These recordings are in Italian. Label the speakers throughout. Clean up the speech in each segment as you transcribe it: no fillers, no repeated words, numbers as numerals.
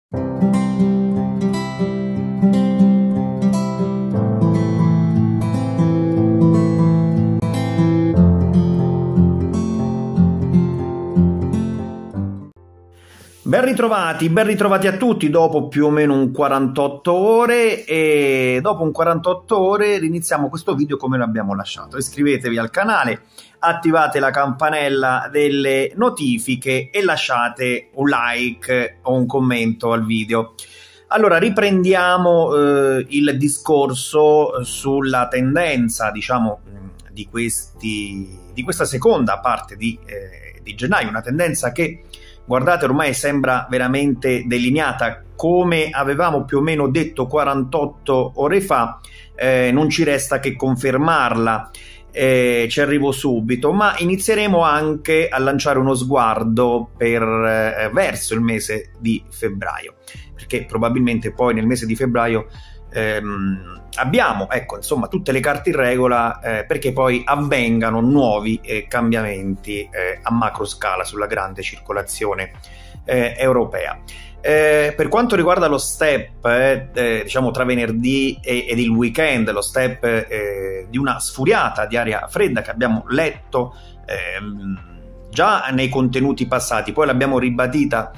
Speaker 1: Ben ritrovati a tutti dopo più o meno un 48 ore e dopo un 48 ore riniziamo questo video come l'abbiamo lasciato. Iscrivetevi al canale, attivate la campanella delle notifiche e lasciate un like o un commento al video. Allora riprendiamo il discorso sulla tendenza, diciamo, di questa seconda parte di gennaio, una tendenza che, guardate, ormai sembra veramente delineata, come avevamo più o meno detto 48 ore fa. Non ci resta che confermarla, ci arrivo subito, ma inizieremo anche a lanciare uno sguardo verso il mese di febbraio, perché probabilmente poi nel mese di febbraio abbiamo, ecco, insomma, tutte le carte in regola perché poi avvengano nuovi cambiamenti a macro scala sulla grande circolazione europea. Per quanto riguarda lo step, diciamo, tra venerdì ed il weekend, lo step di una sfuriata di aria fredda che abbiamo letto già nei contenuti passati, poi l'abbiamo ribadita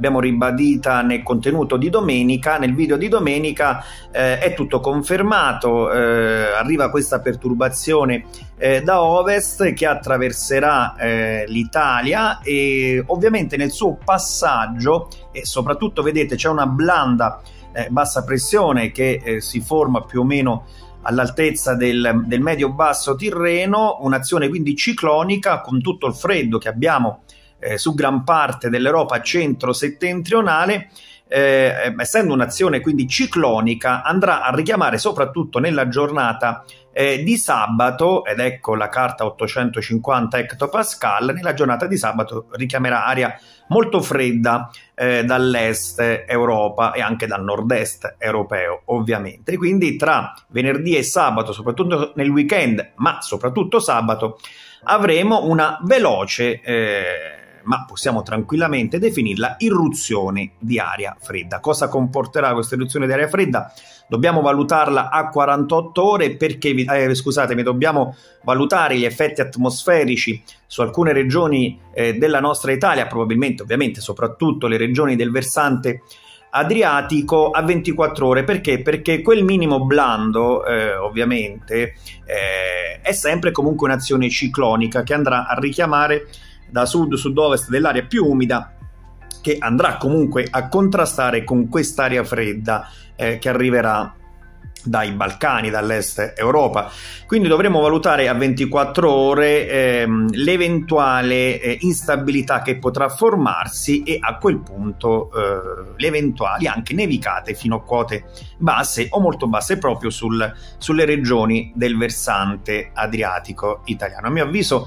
Speaker 1: nel contenuto di domenica, nel video di domenica. È tutto confermato, arriva questa perturbazione da ovest che attraverserà l'Italia, e ovviamente nel suo passaggio, e soprattutto vedete c'è una blanda bassa pressione che si forma più o meno all'altezza del medio-basso Tirreno, un'azione quindi ciclonica con tutto il freddo che abbiamo su gran parte dell'Europa centro-settentrionale. Essendo un'azione quindi ciclonica, andrà a richiamare soprattutto nella giornata di sabato, ed ecco la carta 850 hectopascal, nella giornata di sabato richiamerà aria molto fredda dall'est Europa e anche dal nord-est europeo, ovviamente. Quindi tra venerdì e sabato, soprattutto nel weekend, ma soprattutto sabato, avremo una veloce ma possiamo tranquillamente definirla irruzione di aria fredda. Cosa comporterà questa irruzione di aria fredda? Dobbiamo valutarla a 48 ore perché, dobbiamo valutare gli effetti atmosferici su alcune regioni della nostra Italia, probabilmente, ovviamente, soprattutto le regioni del versante adriatico, a 24 ore. Perché? Perché quel minimo blando, ovviamente, è sempre comunque un'azione ciclonica che andrà a richiamare da sud-sud-ovest dell'area più umida, che andrà comunque a contrastare con quest'aria fredda che arriverà dai Balcani, dall'est Europa. Quindi dovremo valutare a 24 ore l'eventuale instabilità che potrà formarsi, e a quel punto le eventuali anche nevicate fino a quote basse o molto basse proprio sulle regioni del versante adriatico italiano. A mio avviso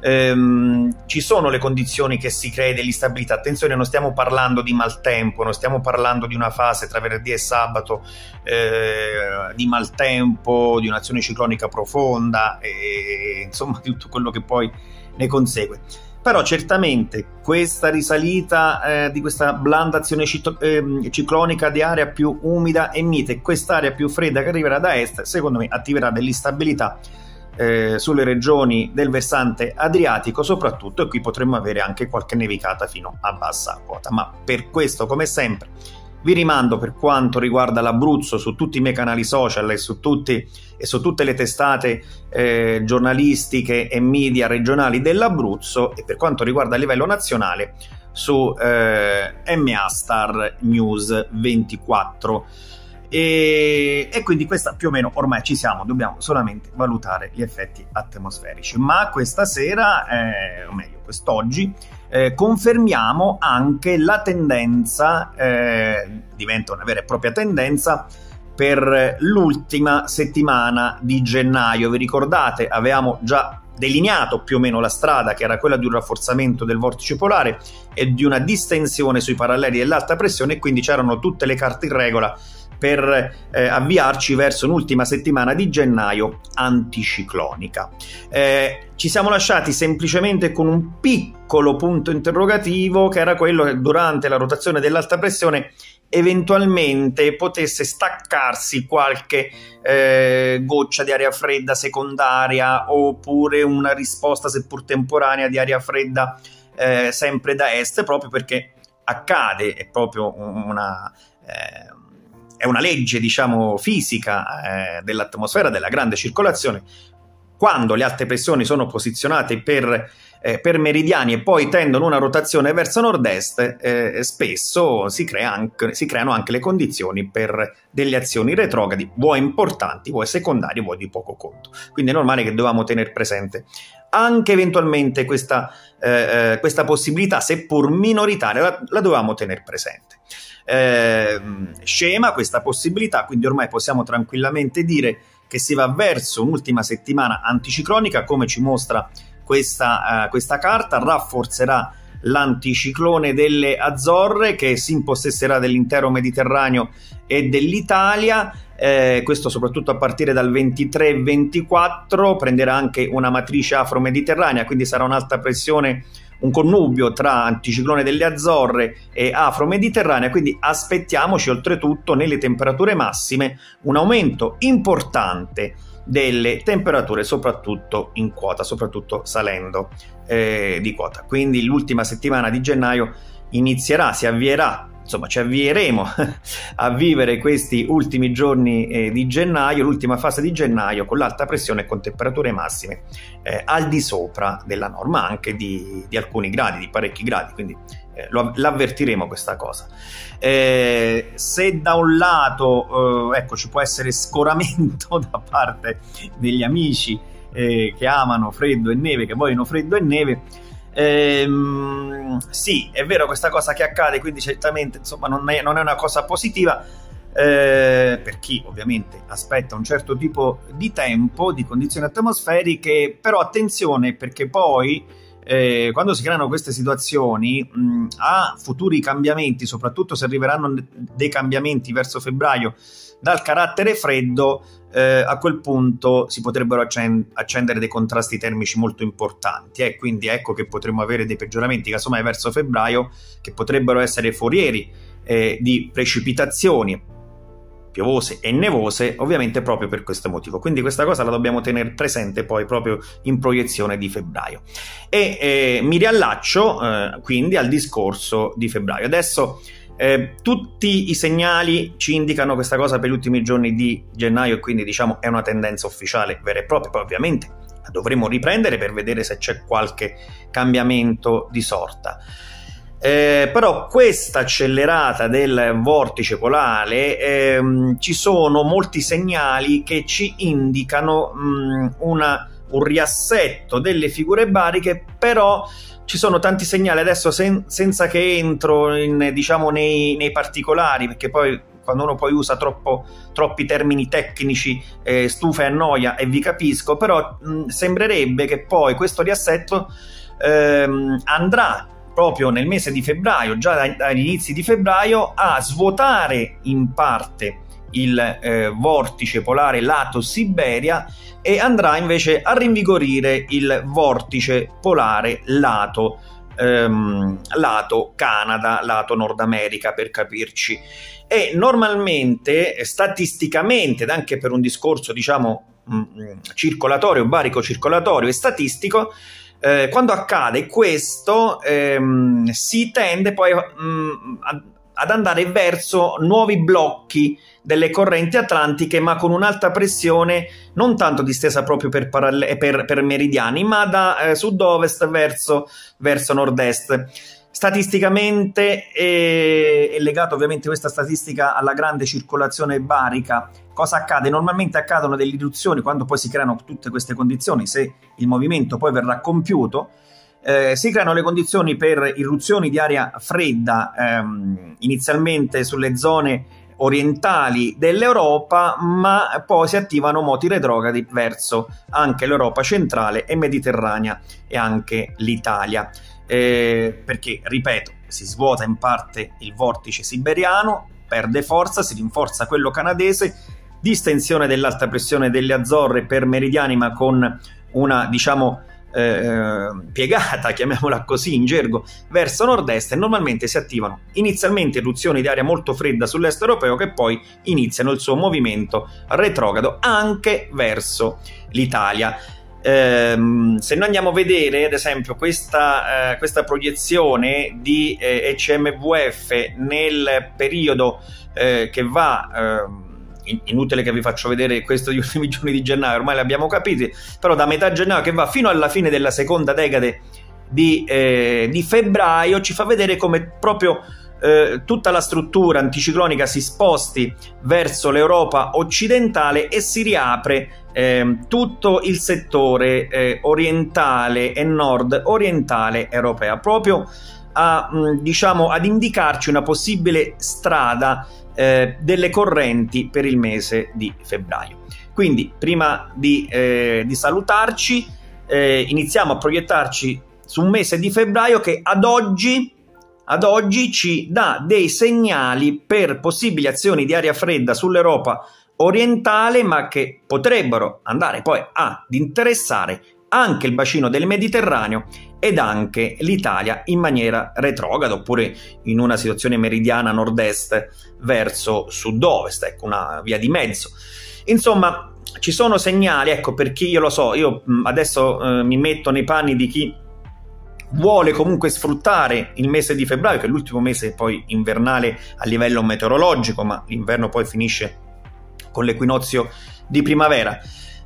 Speaker 1: ci sono le condizioni che si crei dell'instabilità. Attenzione, non stiamo parlando di maltempo, non stiamo parlando di una fase tra venerdì e sabato di maltempo, di un'azione ciclonica profonda e insomma di tutto quello che poi ne consegue. Però certamente questa risalita di questa blanda azione ciclonica di area più umida e mite, quest'area più fredda che arriverà da est, secondo me attiverà dell'instabilità sulle regioni del versante adriatico soprattutto, e qui potremmo avere anche qualche nevicata fino a bassa quota. Ma per questo, come sempre, vi rimando, per quanto riguarda l'Abruzzo, su tutti i miei canali social e su tutte le testate giornalistiche e media regionali dell'Abruzzo, e per quanto riguarda a livello nazionale su MA Star News 24. E quindi questa più o meno ormai ci siamo, dobbiamo solamente valutare gli effetti atmosferici. Ma questa sera, o meglio quest'oggi, confermiamo anche la tendenza, diventa una vera e propria tendenza per l'ultima settimana di gennaio. Vi ricordate, avevamo già delineato più o meno la strada, che era quella di un rafforzamento del vortice polare e di una distensione sui paralleli dell'alta pressione, e quindi c'erano tutte le carte in regola per avviarci verso un'ultima settimana di gennaio anticiclonica. Ci siamo lasciati semplicemente con un piccolo punto interrogativo, che era quello che durante la rotazione dell'alta pressione eventualmente potesse staccarsi qualche goccia di aria fredda secondaria, oppure una risposta seppur temporanea di aria fredda sempre da est, proprio perché accade, è proprio è una legge, diciamo, fisica dell'atmosfera, della grande circolazione. Quando le alte pressioni sono posizionate per meridiani e poi tendono una rotazione verso nord-est, spesso si creano anche le condizioni per delle azioni retrogradi, vuoi importanti, vuoi secondarie, vuoi di poco conto. Quindi è normale che dovevamo tenere presente anche eventualmente questa possibilità, seppur minoritaria, la dovevamo tenere presente. Scema questa possibilità, quindi ormai possiamo tranquillamente dire che si va verso un'ultima settimana anticiclonica, come ci mostra questa carta. Rafforzerà l'anticiclone delle Azzorre, che si impossesserà dell'intero Mediterraneo e dell'Italia, questo soprattutto a partire dal 23-24, prenderà anche una matrice afro-mediterranea, quindi sarà un'alta pressione, un connubio tra anticiclone delle Azzorre e afro-mediterranea, quindi aspettiamoci oltretutto nelle temperature massime un aumento importante delle temperature, soprattutto in quota, soprattutto salendo di quota. Quindi l'ultima settimana di gennaio si avvierà, insomma ci avvieremo a vivere questi ultimi giorni di gennaio, l'ultima fase di gennaio, con l'alta pressione e con temperature massime al di sopra della norma, anche di alcuni gradi, di parecchi gradi, quindi l'avvertiremo questa cosa. Se da un lato ecco, ci può essere scoramento da parte degli amici che amano freddo e neve, che vogliono freddo e neve, sì, è vero questa cosa che accade, quindi certamente, insomma, non è una cosa positiva per chi ovviamente aspetta un certo tipo di tempo, di condizioni atmosferiche. Però attenzione, perché poi quando si creano queste situazioni, a futuri cambiamenti, soprattutto se arriveranno dei cambiamenti verso febbraio dal carattere freddo, a quel punto si potrebbero accendere dei contrasti termici molto importanti, quindi ecco che potremmo avere dei peggioramenti casomai verso febbraio, che potrebbero essere forieri di precipitazioni piovose e nevose, ovviamente proprio per questo motivo. Quindi questa cosa la dobbiamo tenere presente poi proprio in proiezione di febbraio. E mi riallaccio quindi al discorso di febbraio. Adesso tutti i segnali ci indicano questa cosa per gli ultimi giorni di gennaio, e quindi diciamo è una tendenza ufficiale vera e propria. Poi ovviamente la dovremo riprendere per vedere se c'è qualche cambiamento di sorta. Però questa accelerata del vortice polare, ci sono molti segnali che ci indicano un riassetto delle figure bariche, però ci sono tanti segnali adesso senza che entro diciamo nei particolari, perché poi quando uno poi usa troppi termini tecnici stufa e annoia, e vi capisco, però sembrerebbe che poi questo riassetto andrà proprio nel mese di febbraio, già dagli inizi di febbraio, a svuotare in parte il vortice polare lato Siberia, e andrà invece a rinvigorire il vortice polare lato Canada, lato Nord America, per capirci. E normalmente, statisticamente, ed anche per un discorso diciamo circolatorio, barico circolatorio e statistico, quando accade questo, si tende poi ad andare verso nuovi blocchi delle correnti atlantiche, ma con un'alta pressione non tanto distesa proprio per meridiani, ma da sud-ovest verso nord-est. Statisticamente è legato ovviamente questa statistica alla grande circolazione barica. Cosa accade? Normalmente accadono delle irruzioni quando poi si creano tutte queste condizioni, se il movimento poi verrà compiuto, si creano le condizioni per irruzioni di aria fredda, inizialmente sulle zone orientali dell'Europa, ma poi si attivano moti retrogradi verso anche l'Europa centrale e mediterranea e anche l'Italia. Perché, ripeto, si svuota in parte il vortice siberiano, perde forza, si rinforza quello canadese, distensione dell'alta pressione delle Azzorre per meridiani, ma con una diciamo piegata, chiamiamola così in gergo, verso nord-est, e normalmente si attivano inizialmente irruzioni di aria molto fredda sull'est europeo che poi iniziano il suo movimento retrogrado anche verso l'Italia. Se noi andiamo a vedere ad esempio questa proiezione di ECMVF nel periodo che va, inutile che vi faccio vedere questo degli ultimi giorni di gennaio, ormai l'abbiamo capito, però da metà gennaio che va fino alla fine della seconda decade di febbraio, ci fa vedere come proprio tutta la struttura anticiclonica si sposti verso l'Europa occidentale e si riapre tutto il settore orientale e nord-orientale europea, proprio diciamo, ad indicarci una possibile strada delle correnti per il mese di febbraio. Quindi prima di salutarci, iniziamo a proiettarci su un mese di febbraio che ad oggi ci dà dei segnali per possibili azioni di aria fredda sull'Europa orientale, ma che potrebbero andare poi ad interessare anche il bacino del Mediterraneo ed anche l'Italia in maniera retrograda, oppure in una situazione meridiana nord-est verso sud-ovest, ecco, una via di mezzo. Insomma, ci sono segnali, ecco, per chi, io lo so, io adesso mi metto nei panni di chi vuole comunque sfruttare il mese di febbraio, che è l'ultimo mese poi invernale a livello meteorologico, ma l'inverno poi finisce con l'equinozio di primavera.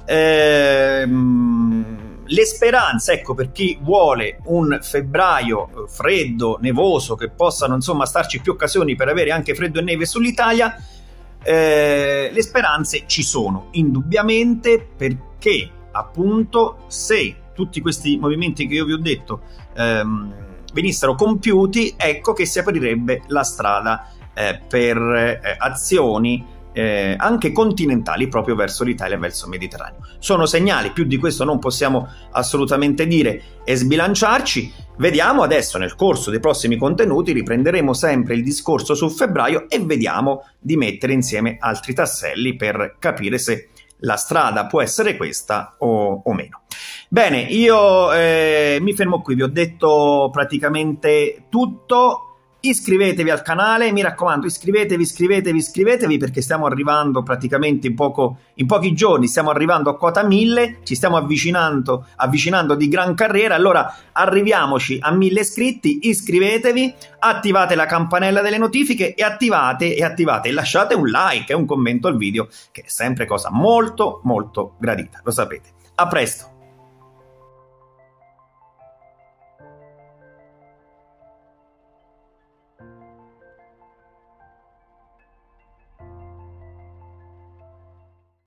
Speaker 1: Le speranze, ecco, per chi vuole un febbraio freddo, nevoso, che possano insomma starci più occasioni per avere anche freddo e neve sull'Italia, le speranze ci sono indubbiamente, perché appunto se tutti questi movimenti che io vi ho detto venissero compiuti, ecco che si aprirebbe la strada per azioni anche continentali proprio verso l'Italia e verso il Mediterraneo. Sono segnali, più di questo non possiamo assolutamente dire e sbilanciarci. Vediamo adesso, nel corso dei prossimi contenuti riprenderemo sempre il discorso su febbraio e vediamo di mettere insieme altri tasselli per capire se la strada può essere questa o meno. Bene, io mi fermo qui, vi ho detto praticamente tutto. Iscrivetevi al canale, mi raccomando, iscrivetevi, perché stiamo arrivando praticamente in pochi giorni, stiamo arrivando a quota 1000, ci stiamo avvicinando di gran carriera. Allora arriviamoci a 1000 iscritti, iscrivetevi, attivate la campanella delle notifiche e attivate e lasciate un like e un commento al video, che è sempre cosa molto molto gradita, lo sapete. A presto!